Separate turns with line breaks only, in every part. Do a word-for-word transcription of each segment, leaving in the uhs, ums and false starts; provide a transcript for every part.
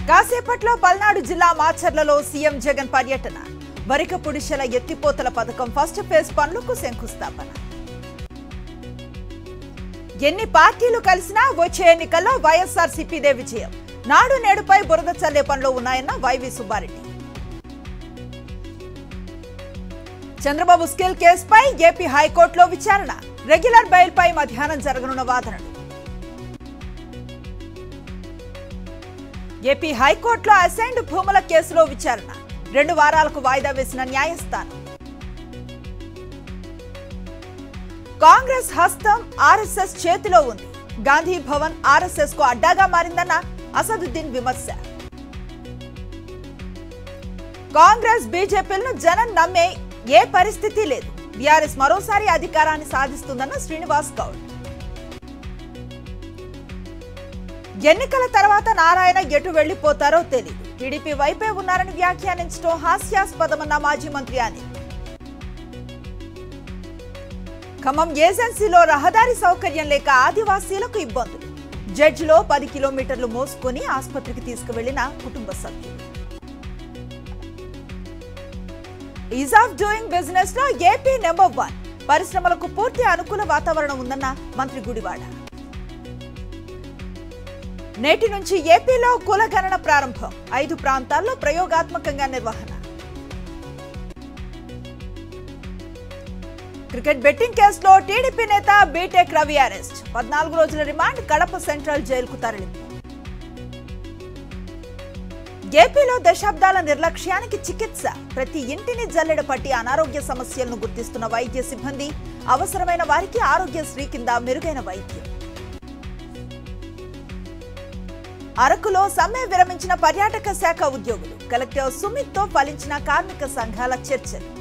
కాసేపట్లో పల్నాడు జిల్లా మాచర్లలో సీఎం జగన్ పర్యటన. వరికపుడిశల ఎత్తిపోతల పథకం ఫస్ట్ ఫేజ్ పనులకు శంకుస్థాపన. ఎన్ని పార్టీలు కలిసినా వచ్చే ఎన్నికల్లో వైఎస్ఆర్సీపీదే విజయం. నాడు నేడుపై బురద చల్లే పనులు ఉన్నాయన్న వైవి సుబ్బారెడ్డి. చంద్రబాబు స్కిల్ కేసుపై ఏపీ హైకోర్టులో విచారణ. రెగ్యులర్ బెయిల్ పై మధ్యాహ్నం జరగనున్న వాదనలు. ఏపీ హైకోర్టులో అసైన్డ్ భూముల కేసులో విచారణ. రెండు వారాలకు వాయిదా వేసిన న్యాయస్థానం. కాంగ్రెస్ హస్తం ఆర్ఎస్ఎస్ చేతిలో ఉంది. గాంధీ భవన్ ఆర్ఎస్ఎస్ కు అడ్డాగా మారిందన్న అసదుద్దీన్ విమర్శ. కాంగ్రెస్ బీజేపీలను జనం నమ్మే ఏ పరిస్థితి లేదు. బీఆర్ఎస్ మరోసారి అధికారాన్ని సాధిస్తుందన్న శ్రీనివాస్ గౌడ్. ఎన్నికల తర్వాత నారాయణ ఎటు వెళ్లిపోతారో తెలియదు. టీడీపీ వైపే ఉన్నారని వ్యాఖ్యానించడం హాస్యాస్పదమన్న మాజీ మంత్రి అనిల్. ఖమ్మం ఏజెన్సీలో రహదారి సౌకర్యం లేక ఆదివాసీలకు ఇబ్బందులు. జడ్జిలో పది కిలోమీటర్లు మోసుకొని ఆసుపత్రికి తీసుకువెళ్లిన కుటుంబ సభ్యులు. ఈజ్ ఆఫ్ డూయింగ్ బిజినెస్ లో ఏపీ నెంబర్ వన్. పరిశ్రమలకు పూర్తి అనుకూల వాతావరణం ఉందన్న మంత్రి గుడివాడ. నేటి నుంచి ఏపీలో కులగణన ప్రారంభం. ఐదు ప్రాంతాల్లో ప్రయోగాత్మకంగా నిర్వహణ. క్రికెట్ బెట్టింగ్ కేసులో టీడీపీ నేత బీటెక్ రవి అరెస్ట్. పద్నాలుగు రోజుల రిమాండ్. కడప సెంట్రల్ జైలుకు తరలింపు. ఏపీలో దశాబ్దాల నిర్లక్ష్యానికి చికిత్స. ప్రతి ఇంటిని జల్లెడ పట్టి అనారోగ్య సమస్యలను గుర్తిస్తున్న వైద్య సిబ్బంది. అవసరమైన వారికి ఆరోగ్యశ్రీ కింద మెరుగైన వైద్యం. అరకులో సమ్మె విరమించిన పర్యాటక శాఖ ఉద్యోగులు. కలెక్టర్ సుమిత్ తో ఫలించిన కార్మిక సంఘాల చర్చలు.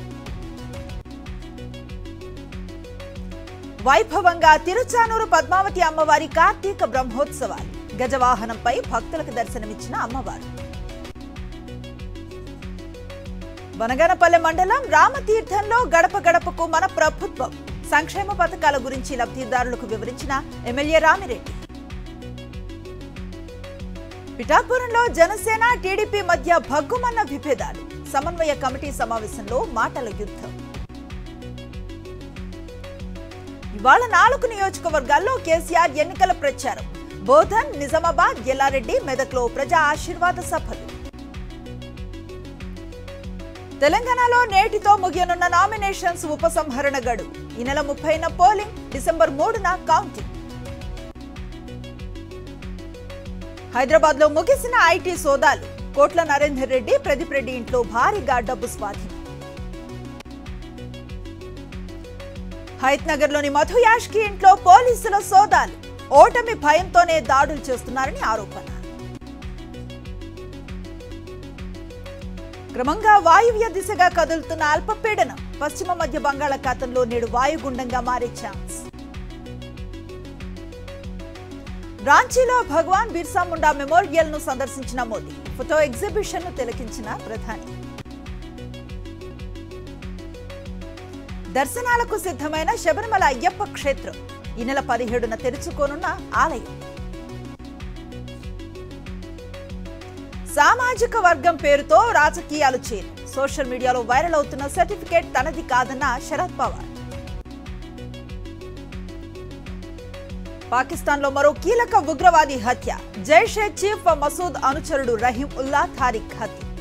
వైభవంగా తిరుచానూరు పద్మావతి అమ్మవారి కార్తీక బ్రహ్మోత్సవాలు. గజవాహనంపై భక్తులకు దర్శనమిచ్చిన అమ్మవారు. బనగనపల్లె మండలం రామతీర్థంలో గడప గడపకు మన ప్రభుత్వం. సంక్షేమ పథకాల గురించి లబ్ధిదారులకు వివరించిన ఎమ్మెల్యే రామిరెడ్డి. పిఠాపురంలో జనసేన టీడీపీ మధ్య భగ్గుమన్న విభేదాలు. సమన్వయ కమిటీ సమావేశంలో మాటల యుద్ధం. ఇవాళ నాలుగు నియోజకవర్గాల్లో కేసీఆర్ ఎన్నికల ప్రచారం. బోధన్, నిజామాబాద్, ఎల్లారెడ్డి, మెదక్లో ప్రజా ఆశీర్వాద సభలు. తెలంగాణలో నేటితో ముగియనున్న నామినేషన్స్ ఉపసంహరణ గడువు. ఈ నెల ముప్పైన పోలింగ్. డిసెంబర్ మూడున కౌంటింగ్. హైదరాబాద్ లో ముగిసిన ఐటీ సోదాలు. కోట్ల నరేందర్ రెడ్డి, ప్రదీప్ రెడ్డి ఇంట్లో భారీగా డబ్బు స్వాధీనం. హయత్ నగర్ లోని మధు యాష్కి ఇంట్లో పోలీసుల సోదాలు. ఓటమి భయంతోనే దాడులు చేస్తున్నారని ఆరోపణ. క్రమంగా వాయువ్య దిశగా కదులుతున్న అల్పపీడనం. పశ్చిమ మధ్య బంగాళాఖాతంలో నేడు వాయుగుండంగా మారే ఛాన్స్. రాంచీలో భగవాన్ బిర్సా ముండా మెమోరియల్ ను సందర్శించిన మోదీ. ఫోటో ఎగ్జిబిషన్ ను తిలకించిన ప్రధాని. దర్శనాలకు సిద్ధమైన శబరిమల అయ్యప్ప క్షేత్రం. ఈ నెల పదిహేడున తెరుచుకోనున్న ఆలయం. సామాజిక వర్గం పేరుతో రాజకీయాలు చేరు. సోషల్ మీడియాలో వైరల్ అవుతున్న సర్టిఫికేట్ తనది కాదన్న శరద్ పవార్. పాకిస్తాన్ లో మరో కీలక ఉగ్రవాది హత్య. జైషే చీఫ్ మసూద్ అనుచరుడు రహీం ఉల్లా తారిక్ హత్య.